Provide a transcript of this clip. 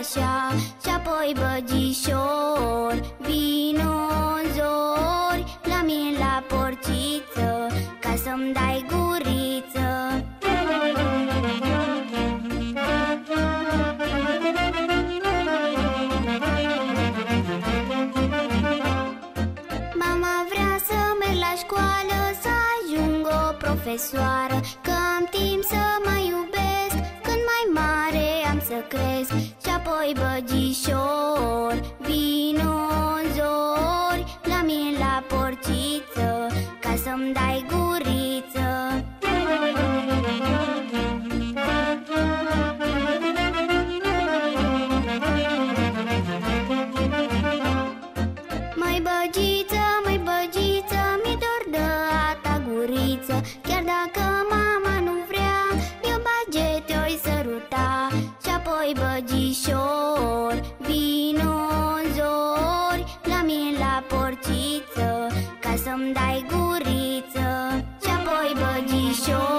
așa. Și apoi băgișor, vino în zori la mine la porciță, ca să-mi dai guriță. Mama vrea să merg la școală, să ajung o profesoară, că am timp să mă iubesc, când mai mare am să cresc. Și apoi băgișor, vino în zori la mine la porciță, ca să-mi dai guriță. Măi băgiță, mi-e dor de a ta guriță. Chiar dacă mama nu vrea, eu bage te-oi săruta. Și apoi băgișor, vino în zori la mine la porciță, ca să-mi dai guriță. Și apoi băgișor,